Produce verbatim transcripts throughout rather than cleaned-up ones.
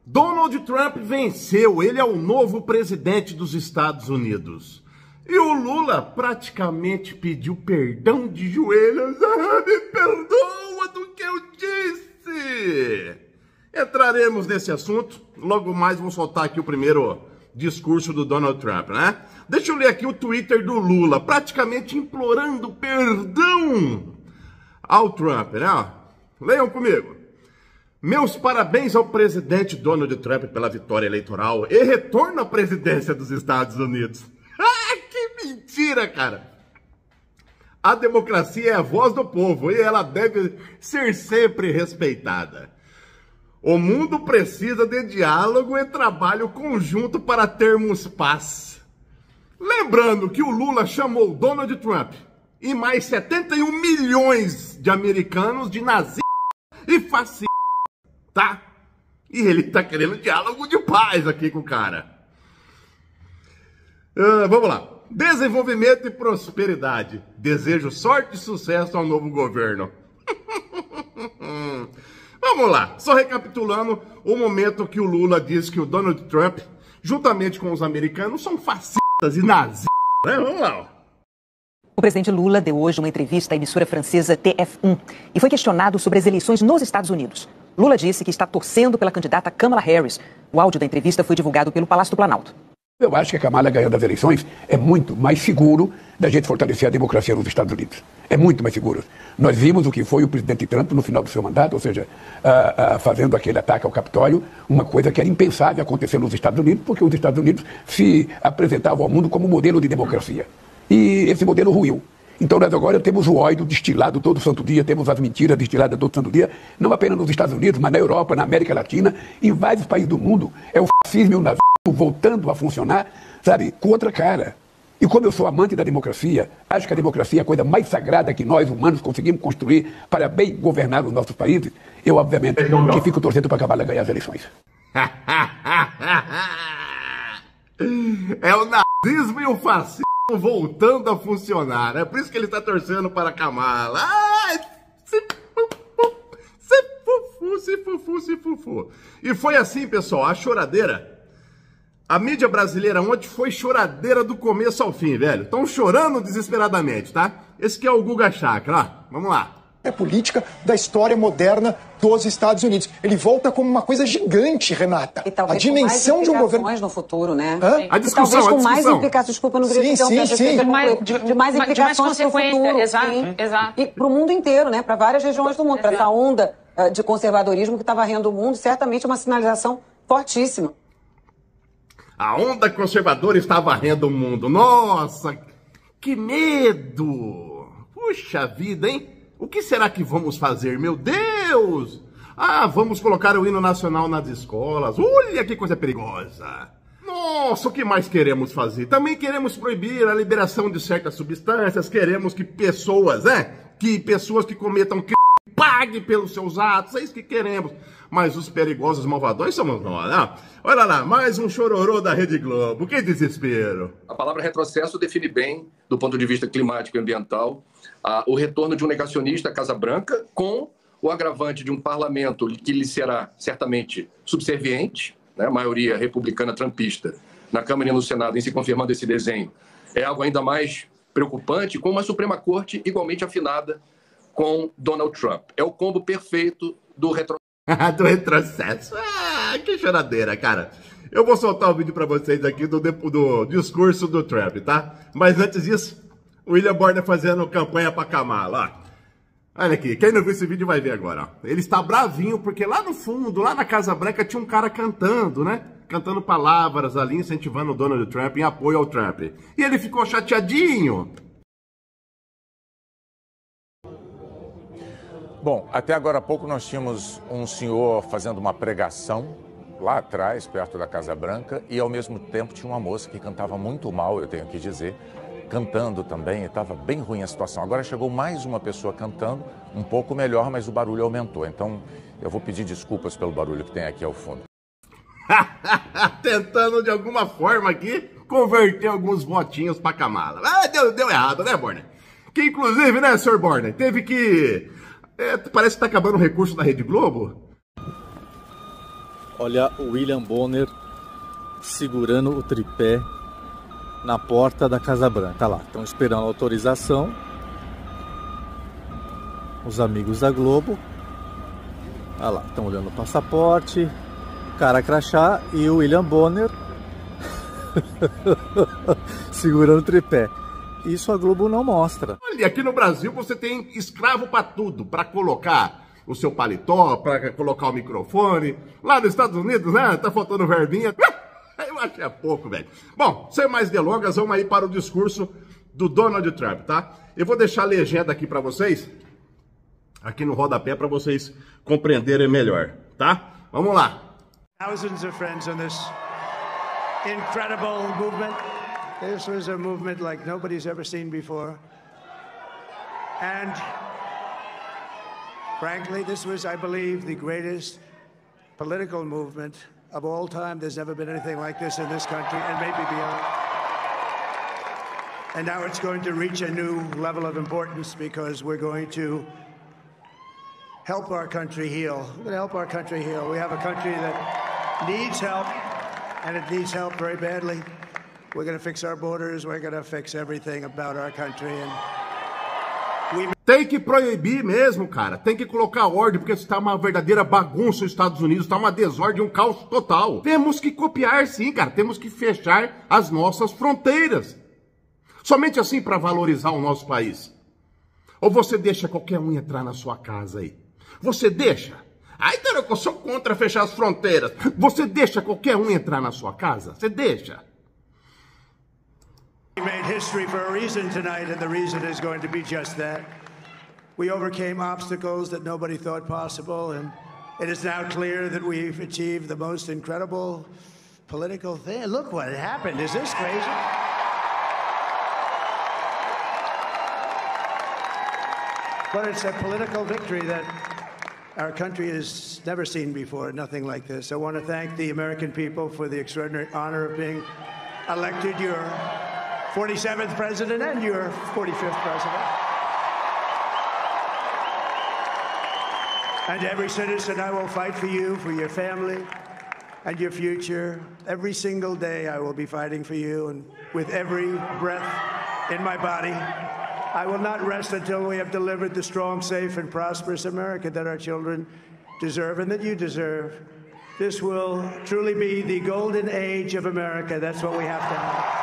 Donald Trump venceu, ele é o novo presidente dos Estados Unidos. E o Lula praticamente pediu perdão de joelhos. Ah, me perdoa do que eu disse. Entraremos nesse assunto. Logo mais vou soltar aqui o primeiro discurso do Donald Trump, né? Deixa eu ler aqui o Twitter do Lula, praticamente implorando perdão ao Trump, né? Leiam comigo. Meus parabéns ao presidente Donald Trump pela vitória eleitoral e retorno à presidência dos Estados Unidos. Ah, que mentira, cara! A democracia é a voz do povo e ela deve ser sempre respeitada. O mundo precisa de diálogo e trabalho conjunto para termos paz. Lembrando que o Lula chamou Donald Trump e mais setenta e um milhões de americanos de nazistas e fascistas. Tá? E ele tá querendo diálogo de paz aqui com o cara. Uh, vamos lá. Desenvolvimento e prosperidade. Desejo sorte e sucesso ao novo governo. Vamos lá. Só recapitulando o momento que o Lula disse que o Donald Trump, juntamente com os americanos, são fascistas e nazistas. Né? Vamos lá. O presidente Lula deu hoje uma entrevista à emissora francesa T F um e foi questionado sobre as eleições nos Estados Unidos. Lula disse que está torcendo pela candidata Kamala Harris. O áudio da entrevista foi divulgado pelo Palácio do Planalto. Eu acho que a Kamala ganhando as eleições é muito mais seguro da gente fortalecer a democracia nos Estados Unidos. É muito mais seguro. Nós vimos o que foi o presidente Trump no final do seu mandato, ou seja, uh, uh, fazendo aquele ataque ao Capitólio, uma coisa que era impensável acontecer nos Estados Unidos, porque os Estados Unidos se apresentavam ao mundo como modelo de democracia. E esse modelo ruiu. Então nós agora temos o ódio destilado todo santo dia, temos as mentiras destiladas todo santo dia, não apenas nos Estados Unidos, mas na Europa, na América Latina, em vários países do mundo. É o fascismo e o nazismo voltando a funcionar, sabe, com outra cara. E como eu sou amante da democracia, acho que a democracia é a coisa mais sagrada que nós, humanos, conseguimos construir para bem governar os nossos países, eu, obviamente, que fico torcendo para acabar de ganhar as eleições. É o nazismo e o fascismo voltando a funcionar. É por isso que ele está torcendo para a Kamala. Ai, se fufu, se fufu, se fufu, se fufu. E foi assim, pessoal, a choradeira. A mídia brasileira ontem foi choradeira do começo ao fim, velho. Estão chorando desesperadamente, tá? Esse que é o Guga Chakra, ó. Vamos lá. É política da história moderna dos Estados Unidos. Ele volta como uma coisa gigante, Renata. E talvez a dimensão com mais de um governo no futuro, né? Hã? A discussão, e talvez com a discussão. mais implicações, desculpa, no grito, então, sim, sim. De mais, de, de mais implicações para o futuro. Exato, sim. exato. E para o mundo inteiro, né? Para várias regiões do mundo. Para essa onda uh, de conservadorismo que está varrendo o mundo, certamente é uma sinalização fortíssima. A onda conservadora está varrendo o mundo. Nossa, que medo! Puxa vida, hein? O que será que vamos fazer, meu Deus? Ah, vamos colocar o hino nacional nas escolas. Olha que coisa perigosa. Nossa, o que mais queremos fazer? Também queremos proibir a liberação de certas substâncias. Queremos que pessoas, né? Que pessoas que cometam crime paguem pelos seus atos. É isso que queremos. Mas os perigosos malvadões somos nós, né? Olha lá, mais um chororô da Rede Globo. Que desespero. A palavra retrocesso define bem, do ponto de vista climático e ambiental, a, o retorno de um negacionista à Casa Branca com o agravante de um parlamento que lhe será certamente subserviente, né? Maioria republicana trumpista na Câmara e no Senado, em se confirmando esse desenho. É algo ainda mais preocupante, com uma Suprema Corte igualmente afinada com Donald Trump. É o combo perfeito do retrocesso. do retrocesso. Ah, que choradeira, cara. Eu vou soltar o vídeo pra vocês aqui do, do discurso do Trump, tá? Mas antes disso, o William Bonner fazendo campanha pra Kamala, ó. Olha aqui, quem não viu esse vídeo vai ver agora, ó. Ele está bravinho porque lá no fundo, lá na Casa Branca, tinha um cara cantando, né? Cantando palavras ali, incentivando o Donald Trump em apoio ao Trump. E ele ficou chateadinho. Bom, até agora há pouco nós tínhamos um senhor fazendo uma pregação lá atrás, perto da Casa Branca, e ao mesmo tempo tinha uma moça que cantava muito mal, eu tenho que dizer, cantando também, e estava bem ruim a situação. Agora chegou mais uma pessoa cantando, um pouco melhor, mas o barulho aumentou. Então eu vou pedir desculpas pelo barulho que tem aqui ao fundo. Tentando de alguma forma aqui converter alguns votinhos para Kamala. Ah, deu, deu errado, né, Borner? Que inclusive, né, senhor Borner, teve que... É, parece que tá acabando o recurso da Rede Globo. Olha o William Bonner segurando o tripé na porta da Casa Branca. Tá lá, estão esperando a autorização. Os amigos da Globo. Olha lá, estão olhando o passaporte, cara crachá e o William Bonner segurando o tripé. Isso a Globo não mostra. Olha, aqui no Brasil você tem escravo para tudo, para colocar o seu paletó, para colocar o microfone. Lá nos Estados Unidos, né, tá faltando verbinha. Eu acho que é pouco, velho. Bom, sem mais delongas, vamos aí para o discurso do Donald Trump, tá? Eu vou deixar a legenda aqui para vocês, aqui no rodapé, para vocês compreenderem melhor, tá? Vamos lá. Thousands of friends on this incredible movement. This was a movement like nobody's ever seen before. And frankly, this was, I believe, the greatest political movement of all time. There's never been anything like this in this country, and maybe beyond. And now it's going to reach a new level of importance because we're going to help our country heal. We're going to help our country heal. We have a country that needs help, and it needs help very badly. We're going to fix our borders. We're going to fix everything about our country. And we... Tem que proibir mesmo, cara. Tem que colocar ordem, porque está uma verdadeira bagunça os Estados Unidos, está uma desordem, um caos total. Temos que copiar sim, cara. Temos que fechar as nossas fronteiras. Somente assim para valorizar o nosso país. Ou você deixa qualquer um entrar na sua casa aí? Você deixa? Ai, Taroco, eu sou contra fechar as fronteiras. Você deixa qualquer um entrar na sua casa? Você deixa? We made history for a reason tonight, and the reason is going to be just that. We overcame obstacles that nobody thought possible, and it is now clear that we've achieved the most incredible political thing. Look what happened. Is this crazy? But it's a political victory that our country has never seen before, nothing like this. I want to thank the American people for the extraordinary honor of being elected your forty-seventh president and your forty-fifth president. And every citizen, I will fight for you, for your family, and your future. Every single day I will be fighting for you, and with every breath in my body, I will not rest until we have delivered the strong, safe, and prosperous America that our children deserve and that you deserve. This will truly be the golden age of America. That's what we have to have.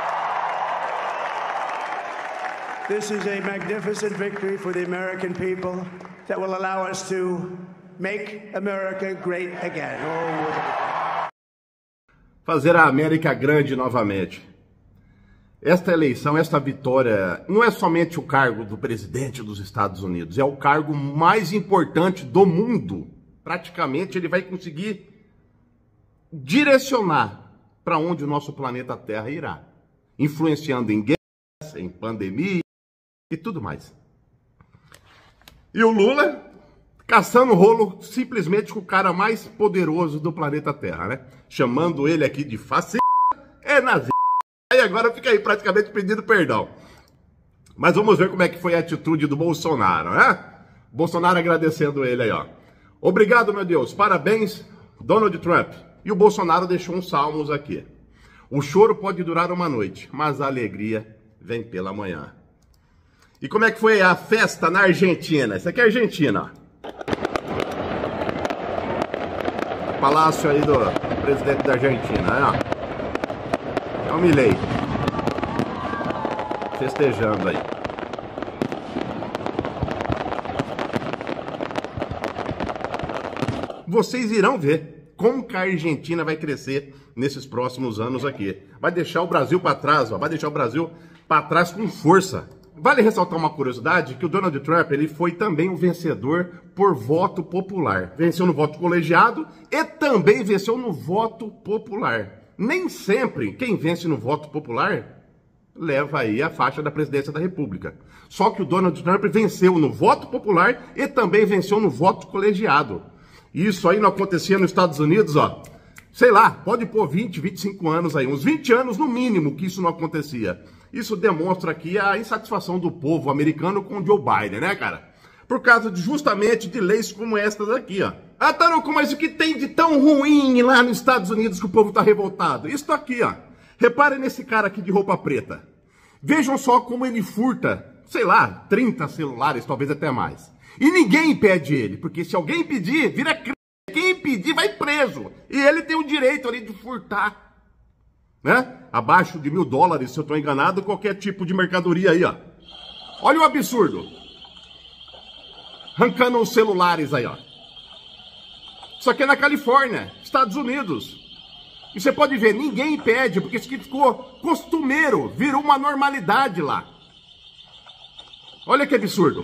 This is a magnificent victory for the American people that will allow us to make America great again. Oh. Fazer a América grande novamente. Esta eleição, esta vitória, não é somente o cargo do presidente dos Estados Unidos, é o cargo mais importante do mundo. Praticamente ele vai conseguir direcionar para onde o nosso planeta Terra irá, influenciando em guerras, em pandemia e tudo mais. E o Lula caçando rolo simplesmente com o cara mais poderoso do planeta Terra, né? Chamando ele aqui de fascista, é nazista. Aí agora fica aí praticamente pedindo perdão. Mas vamos ver como é que foi a atitude do Bolsonaro, né? Bolsonaro agradecendo ele aí, ó. Obrigado, meu Deus. Parabéns, Donald Trump. E o Bolsonaro deixou uns salmos aqui. O choro pode durar uma noite, mas a alegria vem pela manhã. E como é que foi a festa na Argentina? Isso aqui é a Argentina, ó. Palácio aí do presidente da Argentina, né? É o Milei. Festejando aí. Vocês irão ver como que a Argentina vai crescer nesses próximos anos aqui. Vai deixar o Brasil para trás, ó. Vai deixar o Brasil para trás com força. Vale ressaltar uma curiosidade, que o Donald Trump ele foi também um vencedor por voto popular. Venceu no voto colegiado e também venceu no voto popular. Nem sempre quem vence no voto popular leva aí a faixa da presidência da República. Só que o Donald Trump venceu no voto popular e também venceu no voto colegiado. Isso aí não acontecia nos Estados Unidos, ó. Sei lá, pode pôr vinte, vinte e cinco anos aí, uns vinte anos no mínimo que isso não acontecia. Isso demonstra aqui a insatisfação do povo americano com o Joe Biden, né, cara? Por causa de, justamente de leis como estas aqui, ó. Ah, Tarouco, mas o que tem de tão ruim lá nos Estados Unidos que o povo tá revoltado? Isso aqui, ó. Reparem nesse cara aqui de roupa preta. Vejam só como ele furta, sei lá, trinta celulares, talvez até mais. E ninguém impede ele, porque se alguém impedir, vira crime. Quem impedir vai preso. E ele tem o direito ali de furtar. Né? Abaixo de mil dólares, se eu estou enganado, qualquer tipo de mercadoria aí, ó. Olha o absurdo. Arrancando os celulares aí, ó. Isso aqui é na Califórnia, Estados Unidos. E você pode ver, ninguém impede, porque isso aqui ficou costumeiro, virou uma normalidade lá. Olha que absurdo.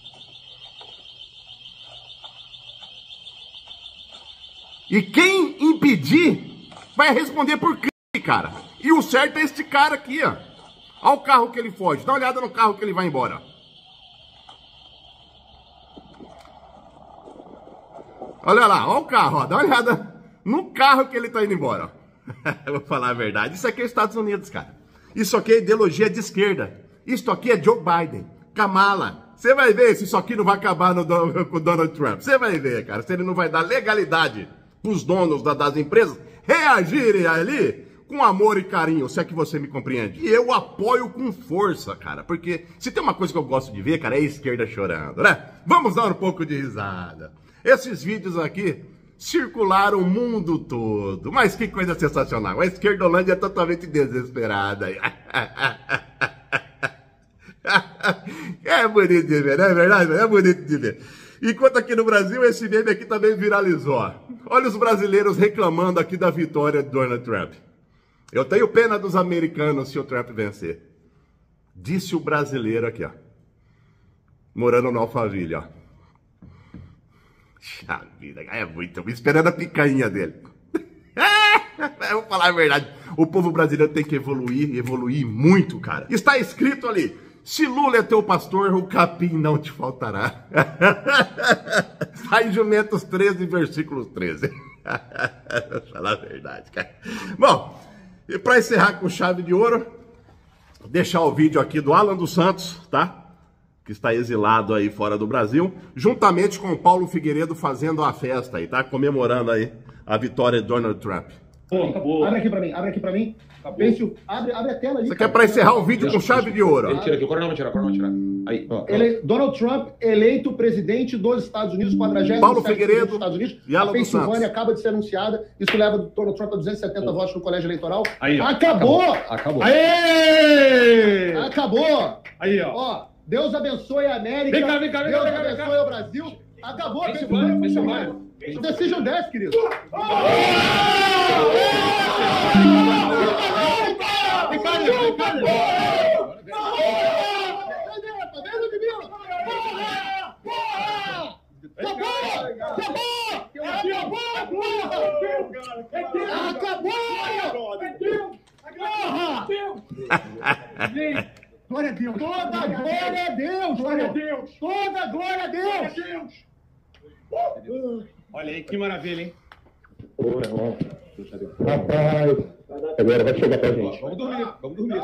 E quem impedir vai responder por crime, cara. E o certo é este cara aqui, ó. Olha o carro que ele foge. Dá uma olhada no carro que ele vai embora. Olha lá, olha o carro, ó. Dá uma olhada no carro que ele tá indo embora. Eu vou falar a verdade. Isso aqui é Estados Unidos, cara. Isso aqui é ideologia de esquerda. Isso aqui é Joe Biden, Kamala. Você vai ver se isso aqui não vai acabar no, com o Donald Trump. Você vai ver, cara. Se ele não vai dar legalidade os donos da, das empresas reagirem ali com amor e carinho, se é que você me compreende. E eu apoio com força, cara, porque se tem uma coisa que eu gosto de ver, cara, é a esquerda chorando, né? Vamos dar um pouco de risada. Esses vídeos aqui circularam o mundo todo, mas que coisa sensacional. A esquerdolândia é totalmente desesperada. É bonito de ver, não é verdade? É bonito de ver. Enquanto aqui no Brasil, esse meme aqui também viralizou. Olha os brasileiros reclamando aqui da vitória de Donald Trump. Eu tenho pena dos americanos se o Trump vencer. Disse o brasileiro aqui, ó. Morando no Alphaville, ó. Puxa vida, é muito. Esperando a picanha dele. Eu vou falar a verdade. O povo brasileiro tem que evoluir, evoluir muito, cara. Está escrito ali. Se Lula é teu pastor, o capim não te faltará. Está em Jumentos treze, versículos treze. Vou falar a verdade, cara. Bom, e para encerrar com chave de ouro, deixar o vídeo aqui do Alan dos Santos, tá? Que está exilado aí fora do Brasil, juntamente com o Paulo Figueiredo fazendo a festa aí, tá? Comemorando aí a vitória de Donald Trump. Pô, acabou. Abre aqui pra mim, abre aqui pra mim. Pense, abre, abre a tela ali. Você quer para encerrar o vídeo com chave de ouro? Ele tira aqui, o coronel vai tirar, o coronel vai tirar. Aí, ó. Ele, Donald Trump, eleito presidente dos Estados Unidos, quadragésimo Paulo Figueiredo dos Estados Unidos. e Alan a dos Santos. Pensilvânia acaba de ser anunciada. Isso leva o Donald Trump a duzentos e setenta votos no colégio eleitoral. Aí, ó. Acabou! Acabou. Aê! Acabou! Aí, ó. Ó, Deus abençoe a América. Vem cá, vem cá, vem cá, Deus vem cá, vem abençoe cá. o Brasil. Acabou, Pensilvânia, Pensilvânia. Decision dez, querido. Vem cá, vem cá, vem Glória a Deus! Toda glória a Deus! Glória a Deus! Toda glória a Deus! Olha aí, que maravilha, hein? Rapaz, agora vai chegar pra gente. Vamos dormir, vamos dormir.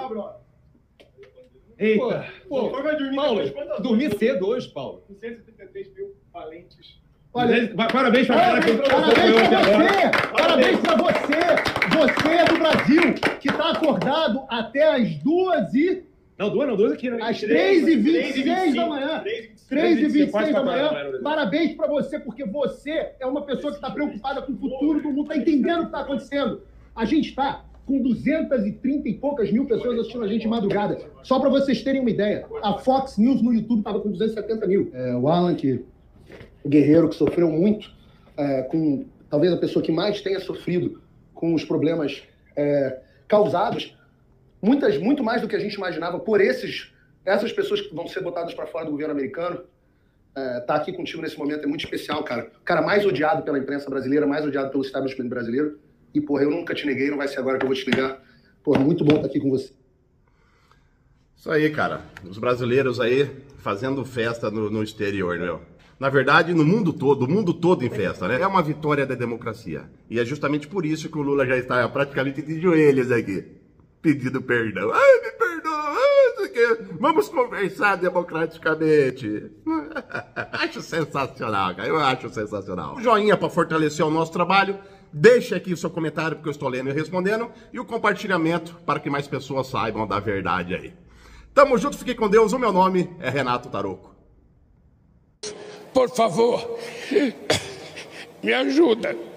Eita, pô, vai dormir Paulo, depois, dormi cedo hoje, Paulo. cento e setenta e três mil valentes. Olha, parabéns pra galera que entrou parabéns pra agora. você! Parabéns pra você! Você é do Brasil, que tá acordado até as duas e... Não, duas não, duas aqui, né? Às três e vinte e seis da manhã. três e vinte e seis da manhã. Parabéns pra você, porque você é uma pessoa que está preocupada com o futuro do mundo, está entendendo o que está acontecendo. A gente está com duzentas e trinta e poucas mil pessoas assistindo a gente de madrugada. Só para vocês terem uma ideia, a Fox News no YouTube estava com duzentos e setenta mil. É, o Alan, que o guerreiro que sofreu muito, é, com talvez a pessoa que mais tenha sofrido com os problemas é, causados, muitas, muito mais do que a gente imaginava por esses, essas pessoas que vão ser botadas para fora do governo americano. É, tá aqui contigo nesse momento é muito especial, cara. O cara mais odiado pela imprensa brasileira, mais odiado pelo establishment brasileiro. E, porra, eu nunca te neguei, não vai ser agora que eu vou te negar. Porra, muito bom estar aqui com você. Isso aí, cara. Os brasileiros aí fazendo festa no, no exterior, meu. Na verdade, no mundo todo, o mundo todo em festa, né? É uma vitória da democracia. E é justamente por isso que o Lula já está praticamente de joelhos aqui, pedindo perdão. Ai, me perdoa, ai, que vamos conversar democraticamente. Acho sensacional, cara. Eu acho sensacional. Um joinha para fortalecer o nosso trabalho. Deixe aqui o seu comentário, porque eu estou lendo e respondendo. E o compartilhamento para que mais pessoas saibam da verdade aí. Tamo junto, fique com Deus. O meu nome é Renato Taroco. Por favor, me ajuda.